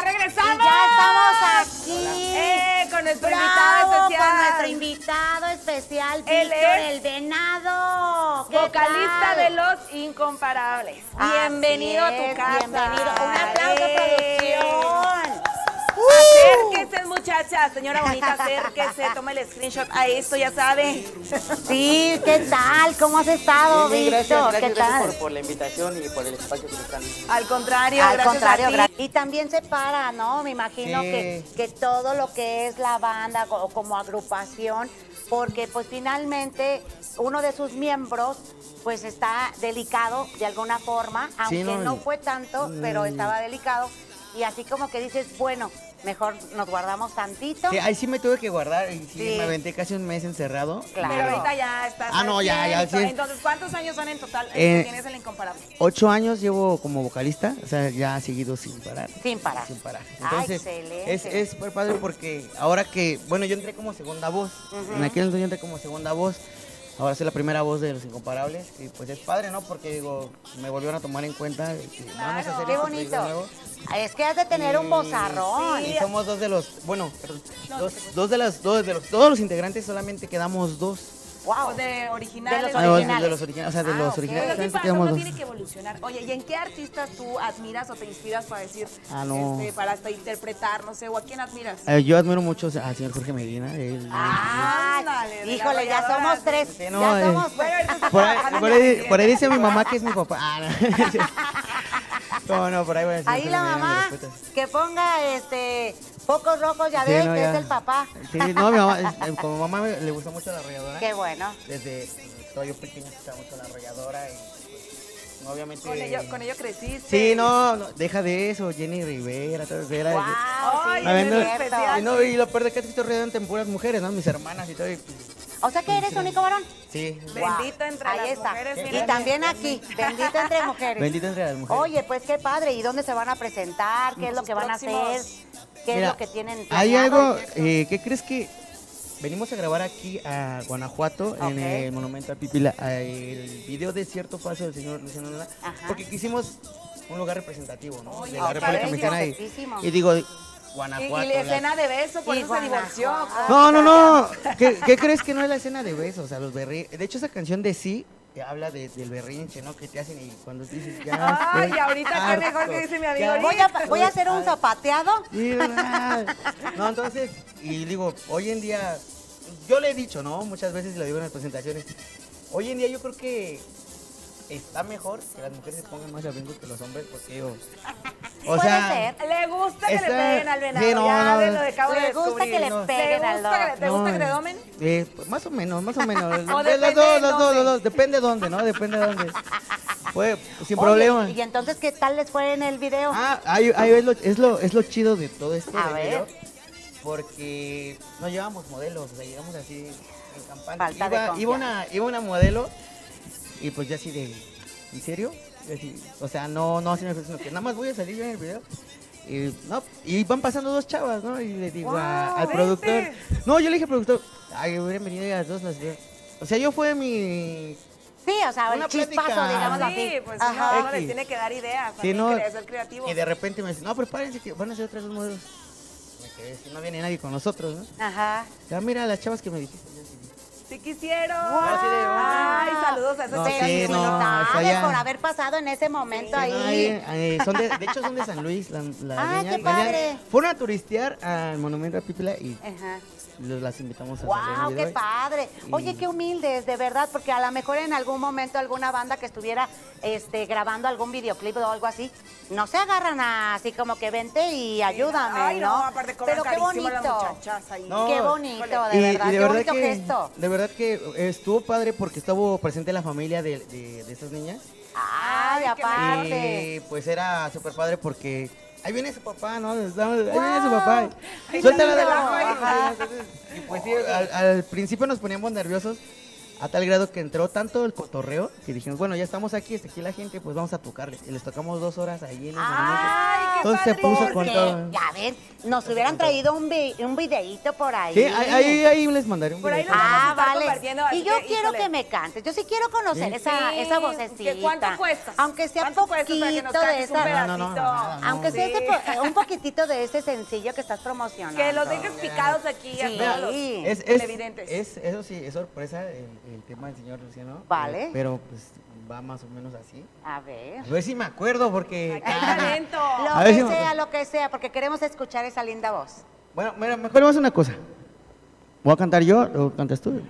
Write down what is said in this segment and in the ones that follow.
regresamos. Y ya estamos aquí. Con nuestro ¡Bravo! invitado especial. Con nuestro invitado especial, Él Víctor es el Venado. ¿Qué vocalista tal? de Los Incomparables. Así Bienvenido a tu es, casa. Bienvenido. Un aplauso, producción. Acérquese, muchachas. Señora bonita, acérquese. Tome el screenshot a esto, ya sabe. Sí, ¿qué tal? ¿Cómo has estado, Bien, Víctor? gracias, ¿Qué tal? gracias por la invitación y por el espacio que me están dando. Al contrario, Al gracias contrario, a ti. gracias. Y también se para, ¿no? Me imagino Sí. que todo lo que es la banda o como agrupación, porque pues finalmente uno de sus miembros pues está delicado de alguna forma, aunque no fue tanto, pero estaba delicado. Y así como que dices, bueno, mejor nos guardamos tantito. Sí, ahí sí me tuve que guardar y sí, Sí. me aventé casi un mes encerrado. Claro. Pero ahorita ya estás. Ah, no, ya, al 100%. sí. Entonces, ¿cuántos años son en total que tienes el Incomparable? 8 años llevo como vocalista, o sea, ya he seguido sin parar. Sin parar. Sin parar. Ah, Entonces, excelente. es súper padre porque ahora que, bueno, yo entré como segunda voz. En aquel entonces yo entré como segunda voz. Ahora soy la primera voz de Los Incomparables y pues es padre, ¿no? Porque digo, me volvieron a tomar en cuenta que vamos a hacer Qué este bonito. proyecto nuevo. Es que has de tener un vozarrón. Y somos dos de los, bueno, perdón, todos los integrantes solamente quedamos dos. Wow. De originales. De los Ah, originales. de los originales, o sea, de Ah, los ok. originales Pero sí solamente pasa, quedamos uno dos. tiene que evolucionar. Oye, ¿y en qué artistas tú admiras o te inspiras para decir, Ah, no. para hasta interpretar, no sé, o a quién admiras? Yo admiro mucho al señor Jorge Medina. Ándale, de la Híjole, ya arrolladora, somos sí. tres. Sí, no, Ya somos Bueno, ahorita está por, trabajando en por la ahí, serie. por ahí dice mi mamá que es mi papá. Ah, no, por ahí voy a decir. Ahí la mamá que ponga focos rojos, ya ves, que es el papá. Sí, no, mi mamá, como mamá le gusta mucho la arrolladora. Qué bueno. Desde todo yo pequeño escuchaba mucho la arrolladora y pues, obviamente. Con ello creciste. Sí, no, deja de eso, Jenny Rivera, todo eso. Era, Wow, Ay, sí, A ver, es no, cierto. especial. y no, y lo peor de que estoy rodeado en puras mujeres, ¿no? Mis hermanas y todo. Y, pues, O sea que eres único varón. sí. Bendito entre Ahí las está. mujeres. Y mira. también aquí, bendito entre mujeres. Bendito entre las mujeres. Oye, pues qué padre. ¿Y dónde se van a presentar? ¿Qué es lo Sus que van a próximos. hacer? ¿Qué Mira, es lo que tienen hay planeado? algo, ¿qué crees que venimos a grabar aquí a Guanajuato, Ok. en el Monumento a Pipila, el video de cierto paso del señor Luciano Luna, Ajá. porque quisimos un lugar representativo, ¿no? Oye, de la qué República bello, Mexicana. perfectísimo. Y digo, Y Guanajuato. la escena de beso, por Y eso se divorció. Guanajuato. No. ¿Qué crees que no es la escena de besos? O sea, los berrinches. De hecho, esa canción de Sí habla del berrinche, ¿no? Que te hacen y cuando dices ya. Ay, estoy ahorita qué harto, mejor que dice mi amigo. ya Voy a hacer un zapateado. Sí, ¿verdad? No, entonces, y digo, hoy en día, yo le he dicho, ¿no? Muchas veces lo digo en las presentaciones. Hoy en día yo creo que está mejor que las mujeres se pongan más abrigo que los hombres, porque digo, o Puede sea, ser. Le gusta que le Esta- peguen al venado. sí, no, ya no, lo acabo de Le gusta descubrir. que le no. peguen al dog. ¿Te gusta que te domen? Pues, más o menos, más o menos. O De depende los dónde. dos, depende de dónde, ¿no? Depende de dónde. Pues, sin Oye, problema. ¿y entonces qué tal les fue en el video? Ahí es lo chido de todo esto. A del ver. video, porque no llevamos modelos, o sea, llegamos así en campana. Falta de confianza. Iba una modelo y pues ya así de, ¿en serio? Y así, o sea, no así, sino que nada más voy a salir yo en el video. Y, no, y van pasando dos chavas, ¿no? Y le digo al vente. productor. No, yo le dije al productor, ay, hubieran venido ellas dos las veo. O sea, yo fue mi. Sí, o sea, el Una chispazo, plática. digamos así. Sí, pues Ajá. uno les X. tiene que dar ideas. Sí, También no, ser creativo. y de repente me dice, no, prepárense que van a ser otras dos modelos. Me quedé, si no viene nadie con nosotros, ¿no? Ajá. Ya mira las chavas que me dijiste. Si quisieron. Así de, Ay, saludos a esas No, chicas. sí, no, Felicidades o sea, ya- por haber pasado en ese momento Sí, ahí. no, de hecho son de San Luis, la Ah, niña. qué padre. Fueron a turistear al Monumento a Pípila y Ajá. las invitamos a salir en el ¡Wow! video. ¡Qué padre! Oye, qué humildes, de verdad, porque a lo mejor en algún momento alguna banda que estuviera grabando algún videoclip o algo así, no se agarran así como que vente y ayúdame, Ay, ¿no? aparte cobran Pero qué carísimo las bonito. muchachas ahí. No, Qué bonito, híjole. de verdad, y qué bonito gesto. de verdad que estuvo padre porque estuvo presente la familia de estas niñas. Ay, Ay, qué aparte. Y pues era súper padre porque ahí viene su papá, ¿no? Ahí viene su Wow. papá. Ay, Suéltala no, de ajá. la. Y pues sí, al principio nos poníamos nerviosos A tal grado que entró tanto el cotorreo que dijimos, bueno, ya estamos aquí, está aquí la gente, pues vamos a tocarles. Y les tocamos 2 horas ahí en el ¡Ay, qué Entonces se padre! puso con Porque, todo. ya ven, nos hubieran traído un videíto por ahí. Sí, ahí les mandaré un Por ahí video. lo vamos a estar Vale. compartiendo, así Y yo que, quiero híjole. que me cantes. Yo sí quiero conocer esa Sí, vocecita. ¿cuánto cuesta? Aunque sea ¿Cuánto cuesta poquito para que nos de cantes un esa. pedacito? No. Aunque sea Sí. un poquitito de ese sencillo que estás promocionando. Que los dejes picados aquí a Sí. todos los Es, televidentes. eso sí, es sorpresa el tema del señor Luciano. Vale. Pero pues va más o menos así. A ver. A ver si me acuerdo porque... ¡Qué talento! A ver si me- Lo que sea, porque queremos escuchar esa linda voz. Bueno, mira, mejor vamos a una cosa. ¿Voy a cantar yo o cantas tú?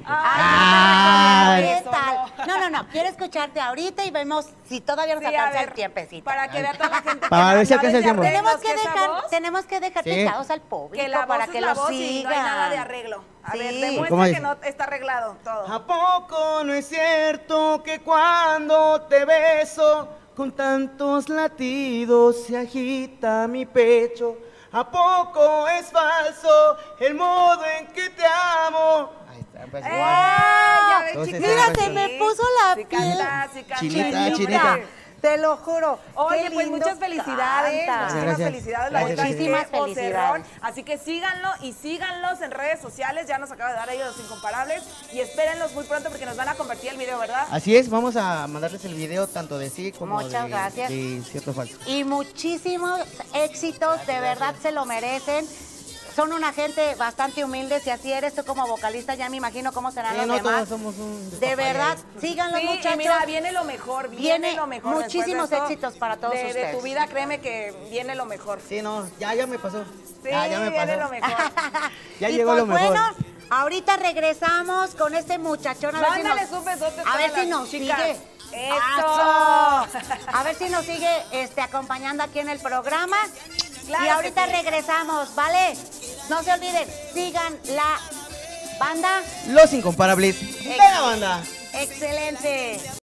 Ay, ¿Qué eso, tal? No. Quiero escucharte ahorita y vemos si todavía nos Sí, a alcanza el ver, tiempecito. para que vea toda la gente. Para que ver si ya alcanza el desde tiempo. arreglos Tenemos que dejar Sí. picados al público que la para voz que es la lo voz y sigan. no hay nada de arreglo. A ver, Sí. demuestra ¿Cómo que dice? no está arreglado todo. ¿A poco no es cierto que cuando te beso con tantos latidos se agita mi pecho? ¿A poco es falso el modo en que te amo? Ahí está, pues, igual. Ya ves, Entonces, chica. Mira, sí. se me puso la Sí piel. canta, sí canta. Chinita, chinita. Te lo juro. Oye, Qué pues lindo muchas felicidades, canta. muchísimas Gracias. felicidades, la Gracias, verdad es que muchísimas vocerrón. felicidades. Así que síganlo y síganlos en redes sociales, ya nos acaba de dar ahí los incomparables y espérenlos muy pronto porque nos van a compartir el video, ¿verdad? Así es, vamos a mandarles el video tanto de sí como Muchas gracias. de cierto falso. Y muchísimos éxitos, de verdad se lo merecen. Son una gente bastante humilde, si así eres tú como vocalista, ya me imagino cómo serán Sí, los no demás. todos somos un De verdad, síganlos Sí, y muchachos. mira, viene lo mejor, viene Viene lo mejor. después de muchísimos esto, éxitos para todos de ustedes. tu vida, créeme que viene lo mejor. Sí, no, ya me pasó. Sí, ya me viene pasó. lo mejor. Ya Y llegó pues lo mejor. bueno, ahorita regresamos con este muchachón. A ver si Mándale nos, un besote a a todas ver si las nos chicas. sigue. ¡Eso! A ver si nos sigue acompañando aquí en el programa. Claro y que ahorita sí. regresamos, ¿vale? No se olviden, sigan la banda. Los incomparables de la banda. Excelente.